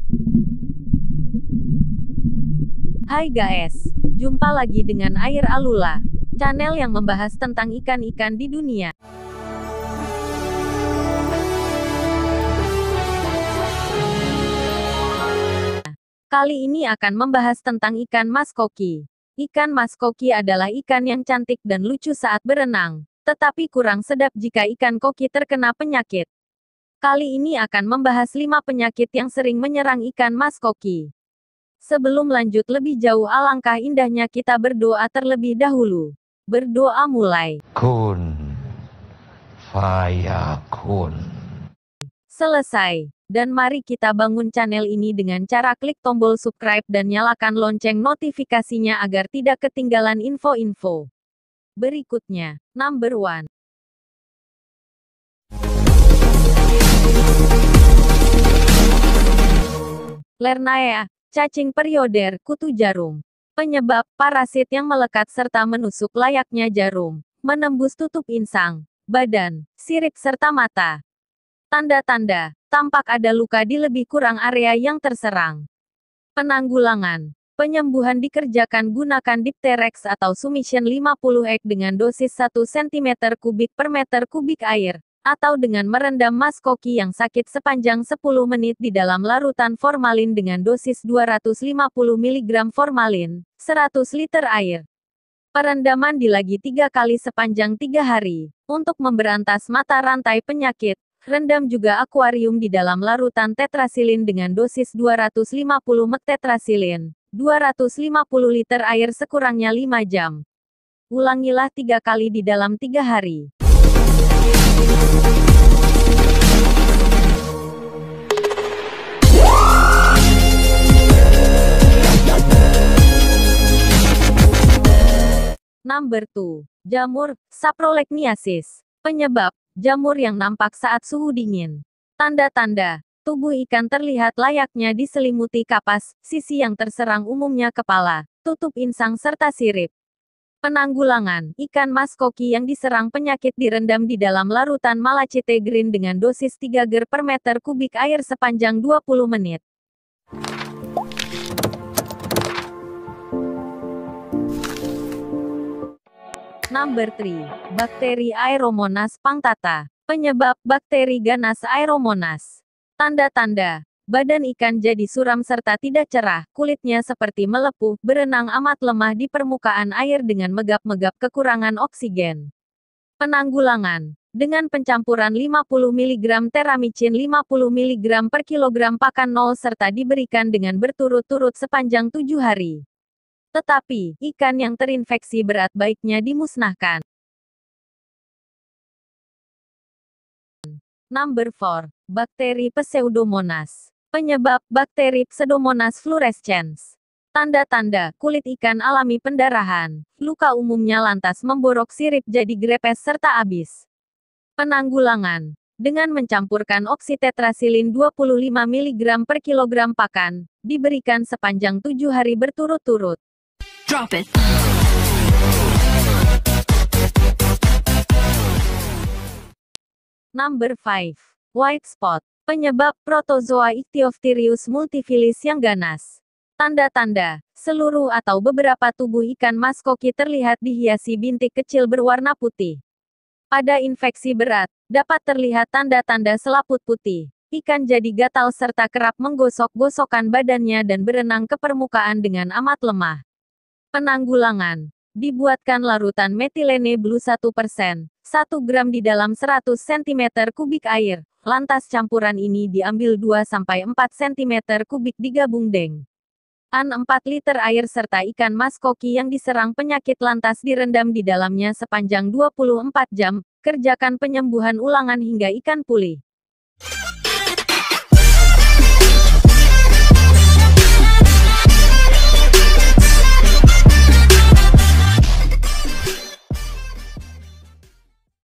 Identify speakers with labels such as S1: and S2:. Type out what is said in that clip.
S1: Hai guys, jumpa lagi dengan Air Alula, channel yang membahas tentang ikan-ikan di dunia. Kali ini akan membahas tentang ikan mas koki. Ikan mas koki adalah ikan yang cantik dan lucu saat berenang, tetapi kurang sedap jika ikan koki terkena penyakit. Kali ini akan membahas 5 penyakit yang sering menyerang ikan mas koki. Sebelum lanjut lebih jauh, alangkah indahnya kita berdoa terlebih dahulu. Berdoa mulai.
S2: Kun Fayakun.
S1: Selesai. Dan mari kita bangun channel ini dengan cara klik tombol subscribe dan nyalakan lonceng notifikasinya agar tidak ketinggalan info-info berikutnya. Number 1. Lernaea, cacing perioder kutu jarum. Penyebab, parasit yang melekat serta menusuk layaknya jarum, menembus tutup insang, badan, sirip serta mata. Tanda-tanda, tampak ada luka di lebih kurang area yang terserang. Penanggulangan, penyembuhan dikerjakan gunakan Dipterex atau Sumission 50 ek dengan dosis 1 cm3 per meter kubik air, atau dengan merendam mas koki yang sakit sepanjang 10 menit di dalam larutan formalin dengan dosis 250 mg formalin, 100 liter air. Perendaman dilagi 3 kali sepanjang 3 hari. Untuk memberantas mata rantai penyakit, rendam juga akuarium di dalam larutan tetrasilin dengan dosis 250 mg tetrasilin, 250 liter air sekurangnya 5 jam. Ulangilah 3 kali di dalam 3 hari. Number 2. Jamur, saprolegniasis. Penyebab, jamur yang nampak saat suhu dingin. Tanda-tanda, tubuh ikan terlihat layaknya diselimuti kapas, sisi yang terserang umumnya kepala, tutup insang serta sirip. Penanggulangan, ikan mas koki yang diserang penyakit direndam di dalam larutan malacite green dengan dosis 3 ger per meter kubik air sepanjang 20 menit. Number 3. Bakteri Aeromonas punctata. Penyebab, bakteri ganas Aeromonas. Tanda-tanda, badan ikan jadi suram serta tidak cerah, kulitnya seperti melepuh, berenang amat lemah di permukaan air dengan megap-megap kekurangan oksigen. Penanggulangan, dengan pencampuran 50 mg teramicin 50 mg per kilogram pakan 0 serta diberikan dengan berturut-turut sepanjang 7 hari. Tetapi, ikan yang terinfeksi berat baiknya dimusnahkan. Number 4. Bakteri Pseudomonas. Penyebab, bakteri Pseudomonas fluorescens. Tanda-tanda, kulit ikan alami pendarahan. Luka umumnya lantas memborok sirip jadi grepes serta abis. Penanggulangan, dengan mencampurkan oksitetrasilin 25 mg per kilogram pakan, diberikan sepanjang 7 hari berturut-turut.
S3: Drop it.
S1: Number 5. White spot. Penyebab, protozoa Ichthyophthirius multifilis yang ganas. Tanda-tanda, seluruh atau beberapa tubuh ikan mas koki terlihat dihiasi bintik kecil berwarna putih. Pada infeksi berat, dapat terlihat tanda-tanda selaput putih. Ikan jadi gatal serta kerap menggosok-gosokkan badannya dan berenang ke permukaan dengan amat lemah. Penanggulangan, dibuatkan larutan metilene blue 1%, 1 gram di dalam 100 cm3 air. Lantas campuran ini diambil 2-4 cm3 digabung dengan 4 liter air serta ikan mas koki yang diserang penyakit lantas direndam di dalamnya sepanjang 24 jam. Kerjakan penyembuhan ulangan hingga ikan pulih.